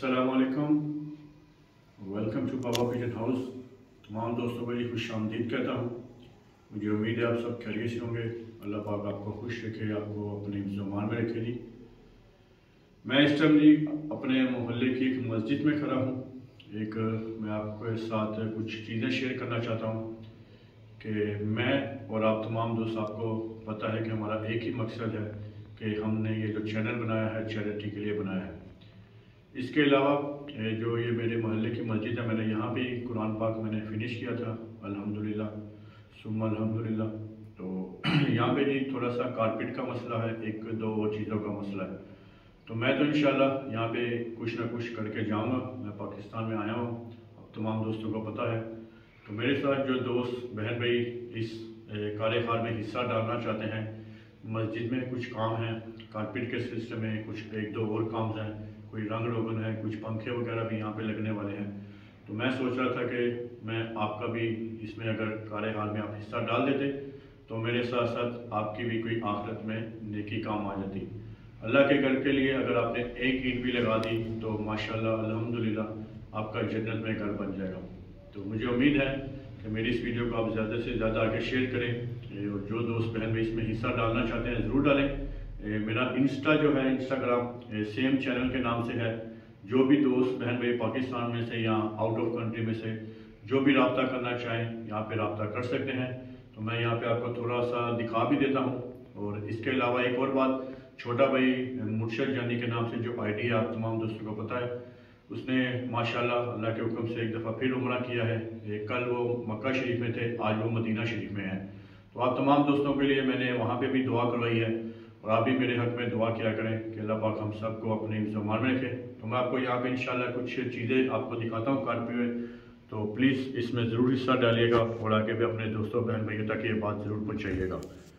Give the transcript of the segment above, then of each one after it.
अस्सलामुअलैकुम, welcome to Baba pigeon house. तमाम दोस्तों को जी खुश आमदीद कहता हूँ। मुझे उम्मीद है आप सब खैरियत से होंगे। अल्लाह पाक आपको खुश रखे, आपको अपने ज़ुबान में रखे जी। मैं इस टाइम जी अपने मोहल्ले की एक मस्जिद में खड़ा हूँ। मैं आपके साथ कुछ चीज़ें शेयर करना चाहता हूँ कि मैं और आप तमाम दोस्त, आपको पता है कि हमारा एक ही मकसद है कि हमने ये जो चैनल बनाया है चैरिटी के लिए बनाया है। इसके अलावा जो ये मेरे मोहल्ले की मस्जिद है, मैंने यहाँ भी कुरान पाक मैंने फिनिश किया था अल्हम्दुलिल्लाह सुम्मा अल्हम्दुलिल्लाह। तो यहाँ पे जी थोड़ा सा कारपेट का मसला है, एक दो और चीज़ों का मसला है। तो मैं तो इंशाल्लाह यहाँ पे कुछ ना कुछ करके जाऊँगा। मैं पाकिस्तान में आया हूँ, अब तमाम दोस्तों को पता है। तो मेरे साथ जो दोस्त बहन भाई इस कारेखार में हिस्सा डालना चाहते हैं, मस्जिद में कुछ काम है, कारपेट के सिलसिले में कुछ एक दो और काम हैं, कोई रंग रोगन है, कुछ पंखे वगैरह भी यहाँ पे लगने वाले हैं। तो मैं सोच रहा था कि मैं आपका भी इसमें अगर कारेखार में आप हिस्सा डाल देते तो मेरे साथ साथ आपकी भी कोई आखिरत में नेकी काम आ जाती। अल्लाह के घर के लिए अगर आपने एक ईंट भी लगा दी तो माशाल्लाह अल्हम्दुलिल्लाह आपका जन्नत में घर बन जाएगा। तो मुझे उम्मीद है कि मेरी इस वीडियो को आप ज़्यादा से ज़्यादा आगे शेयर करें और जो दोस्त बहन भी इसमें हिस्सा डालना चाहते हैं ज़रूर डालें। मेरा इंस्टा जो है, इंस्टाग्राम सेम चैनल के नाम से है। जो भी दोस्त बहन भाई पाकिस्तान में से या आउट ऑफ कंट्री में से जो भी रब्ता करना चाहें यहाँ पे रब्ता कर सकते हैं। तो मैं यहाँ पे आपको थोड़ा सा दिखा भी देता हूँ। और इसके अलावा एक और बात, छोटा भाई मुर्शद जानी के नाम से जो आईडी है, आप तमाम दोस्तों को पता है, उसने माशाल्लाह अल्लाह के हुक्म से एक दफ़ा फिर उम्रा किया है। कल वो मक्का शरीफ में थे, आज वो मदीना शरीफ में है। तो आप तमाम दोस्तों के लिए मैंने वहाँ पे भी दुआ करवाई है और आप भी मेरे हक में दुआ किया करें कि अल्लाह पाक हम सबको अपने ज़ुबान में रखे। तो मैं आपको यहाँ पे इंशाल्लाह कुछ चीज़ें आपको दिखाता हूँ कारपेट में, तो प्लीज़ इसमें ज़रूर हिस्सा डालिएगा और आगे भी अपने दोस्तों बहन भाइयों तक ये बात ज़रूर पहुँचाइएगा।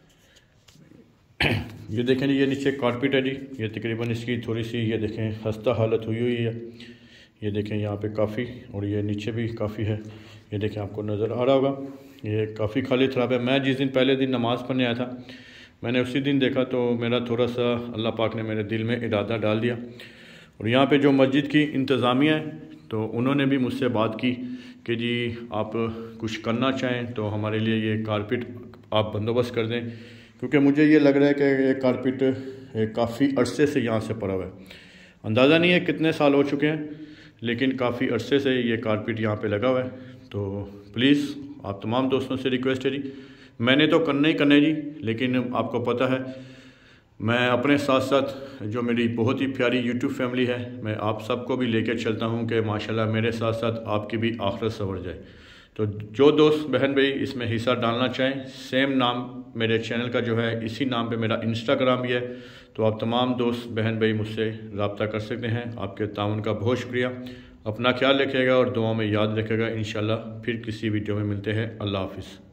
ये देखें जी, ये नीचे कारपेट है जी, ये तकरीबन इसकी थोड़ी सी ये देखें खस्ता हालत हुई हुई है। ये देखें यहाँ पे काफ़ी, और ये नीचे भी काफ़ी है। ये देखें आपको नज़र आ रहा होगा, ये काफ़ी खाली खराब है। मैं जिस दिन पहले दिन नमाज़ पढ़ने आया था, मैंने उसी दिन देखा तो मेरा थोड़ा सा अल्लाह पाक ने मेरे दिल में इरादा डाल दिया। और यहाँ पे जो मस्जिद की इंतज़ामिया है तो उन्होंने भी मुझसे बात की कि जी आप कुछ करना चाहें तो हमारे लिए ये कारपेट आप बंदोबस्त कर दें, क्योंकि मुझे ये लग रहा है कि ये कारपेट काफ़ी अरसे से यहाँ से पड़ा हुआ है। अंदाज़ा नहीं है कितने साल हो चुके हैं, लेकिन काफ़ी अरसे से ये कारपेट यहाँ पे लगा हुआ है। तो प्लीज़ आप तमाम दोस्तों से रिक्वेस्ट है जी, मैंने तो करना ही करना है जी, लेकिन आपको पता है मैं अपने साथ साथ जो मेरी बहुत ही प्यारी यूट्यूब फैमिली है, मैं आप सबको भी लेकर चलता हूँ कि माशाल्लाह मेरे साथ साथ आपकी भी आखिरत संवर जाए। तो जो दोस्त बहन भाई इसमें हिस्सा डालना चाहें, सेम नाम मेरे चैनल का जो है, इसी नाम पे मेरा इंस्टाग्राम भी है। तो आप तमाम दोस्त बहन भाई मुझसे रब्ता कर सकते हैं। आपके ताउन का बहुत शुक्रिया। अपना ख्याल रखिएगा और दुआ में याद रखिएगा। इंशाल्लाह फिर किसी वीडियो में मिलते हैं। अल्लाह हाफिज़।